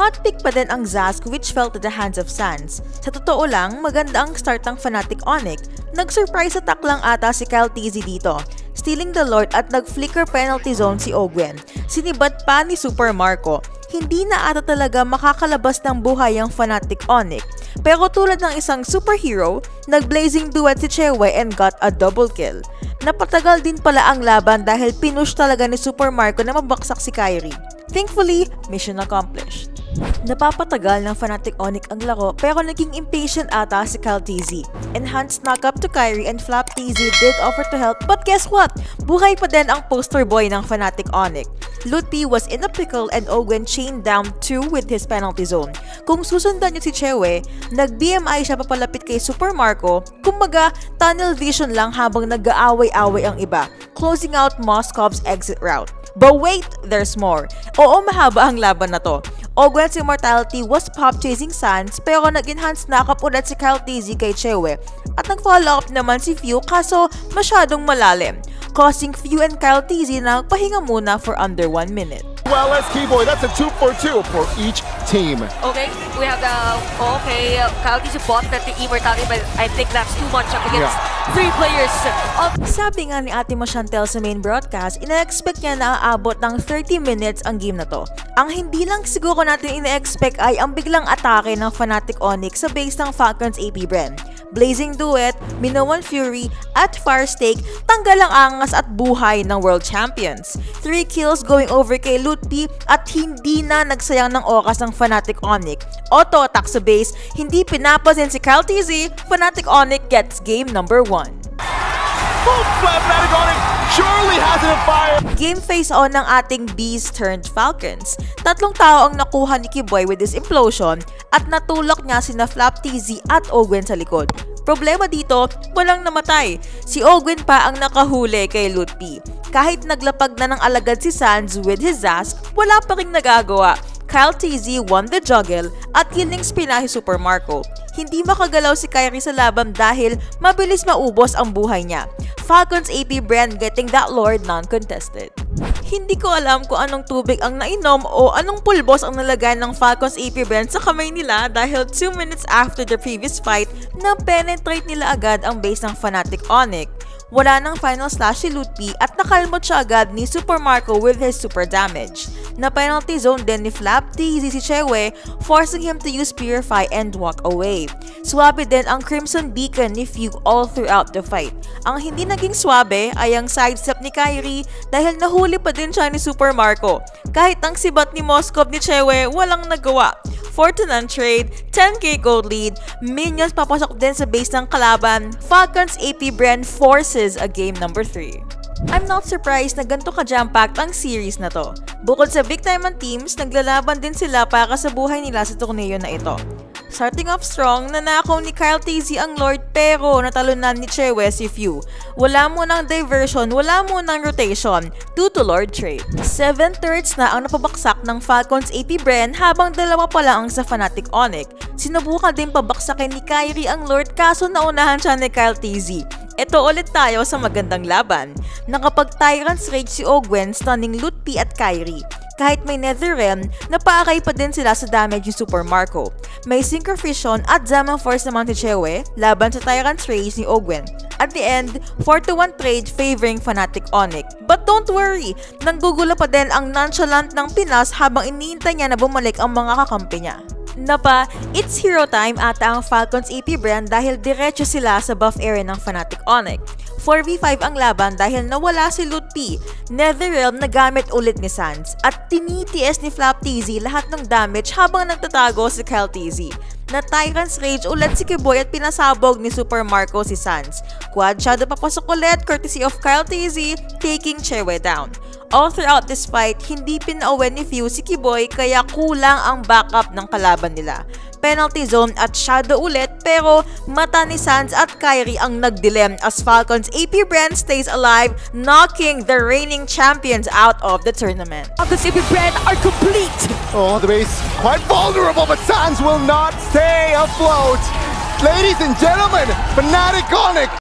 Hot pick pa din ang Zazz which fell to the hands of Sans. Sa totoo lang, maganda ang start ng Fnatic Onyx. Nag-surprise attack lang ata si Kyle TZ dito, stealing the Lord at nag-flicker penalty zone si Ogwen. Sinibad pa ni Super Marco. Hindi na ata talaga makakalabas ng buhay ang Fnatic Onyx. Pero tulad ng isang superhero, nag-blazing duet si Chewe and got a double kill. Napatagal din pala ang laban dahil pinush talaga ni Super Marco na mabaksak si Kairi. Thankfully, mission accomplished. Napapatagal ng Fnatic Onyx ang laro pero naging impatient ata si Kyle TZ. Enhanced knockup to Kairi and Flap TZ did offer to help but guess what? Buhay pa din ang poster boy ng Fnatic Onyx. Lutpi was in a pickle and Ogwen chained down 2 with his penalty zone. Kung susundan niyo si Chewe, nag-BMI siya papalapit kay Super Marco, kumbaga tunnel vision lang habang nag-aaway-away ang iba, closing out Moscov's exit route. But wait, there's more. Oo, mahaba ang laban na to. Ogwen's immortality was pop chasing Sans pero nag-enhance knockup ulit si Kyle TZ kay Chewe at nag-follow up naman si Few kaso masyadong malalim, causing Few and Kyle TZ na pahinga muna for under 1 minute. Well, as Keyboy, that's a 2-for-2 for each team. Okay, we have the Kyle TZ bought that the immortality, but I think that's too much up against 3 players. Sabi nga ni Ate Mo Chantel sa main broadcast, ina-expect niya na aabot ng 30 minutes ang game na to. Ang hindi lang siguro natin ina-expect ay ang biglang atake ng Fnatic Onyx sa base ng Falcons AP Bren. Blazing Duet, Minoan Fury, at Firestake, tanggal ang angas at buhay ng World Champions. 3 kills going over kay Lutpi at hindi na nagsayang ng oras ng Fnatic Onyx. Auto-attack sa base, hindi pinapansin si Kyle TZ, Fnatic Onyx gets game number 1. Fnatic Onyx surely has it on fire! Game face on ng ating Bees turned Falcons. 3 tao ang nakuha ni Keyboy with this implosion at natulak niya sina Flap TZ at Ogwen sa likod. Problema dito, walang namatay. Si Ogwen pa ang nakahuli kay Lutpi. Kahit naglapag na ng alagad si Sans with his Zazz, wala pa ring nagagawa. Kyle TZ won the juggle at killing spinahi Super Marco. Hindi makagalaw si Kairi sa laban dahil mabilis maubos ang buhay niya. Falcons AP Bren getting that Lord non-contested. Hindi ko alam kung anong tubig ang nainom o anong pulbos ang nalagay ng Falcons AP Bren sa kamay nila dahil 2 minutes after the previous fight, na-penetrate nila agad ang base ng Fnatic Onyx. Wala nang final slash si Lutpi at nakalmot siya agad ni Super Marco with his super damage. Na penalty zone din ni Flap TZ si Chewe, forcing him to use Purify and walk away. Swabe din ang Crimson Beacon ni Fugue all throughout the fight. Ang hindi naging swabe ay ang sidestep ni Kairi dahil nahuli pa din siya ni Super Marco. Kahit ang sibat ni Moskov ni Chewe, walang nagawa. 4-0 trade, 10k gold lead, minions papasok din sa base ng kalaban, Falcons AP Bren forces a game number 3. I'm not surprised na ganito ka-jam-packed ang series na to. Bukod sa big time ang teams, naglalaban din sila para sa buhay nila sa torneo na ito. Starting off strong, nanakaw ni Kyle TZ ang Lord pero natalunan ni Chewe si Few. Wala munang diversion, wala munang rotation due to Lord trade. 7 turrets na ang napabaksak ng Falcons AP Bren habang 2 pa lang ang sa Fnatic Onyx. Sinubukan din pabaksakin ni Kairi ang Lord kaso naunahan siya ni Kyle TZ. Ito ulit tayo sa magandang laban. Nakapag-Tyrant's Rage si Ogwen, stunning Lutpi at Kairi. Kahit may Netherrealm, napaakay pa din sila sa damage ni Super Marco. May Synchrofusion at Zaman Force naman si Chewe laban sa Tyrant's Rage ni Ogwen. At the end, 4-1 trade favoring Fnatic Onyx. But don't worry, nanggugula pa din ang nonchalant ng Pinas habang iniintay niya na bumalik ang mga kakampi niya. Napa, it's hero time ata ang Falcons AP Bren dahil diretso sila sa buff area ng Fnatic Onyx. 4v5 ang laban dahil nawala si Lutpi. Netherrealm na gamit ulit ni Sans at tinitiis ni Flap TZ lahat ng damage habang nagtatago si Kyle TZ. Na Tyrant's Rage ulit si Keyboy at pinasabog ni Super Marco si Sans. Quad shadow papasok ulit courtesy of Kyle TZ taking Chewe down. All throughout this fight, hindi pinauwi ni Few si Keyboy kaya kulang ang backup ng kalaban nila. Penalty zone at shadow ulit pero mata ni Sans at Kairi ang nagdilem as Falcons AP Bren stays alive, knocking the reigning champions out of the tournament. Falcons AP Bren are complete! Oh, the base quite vulnerable, but Sans will not stay afloat. Ladies and gentlemen, Fnatic Onyx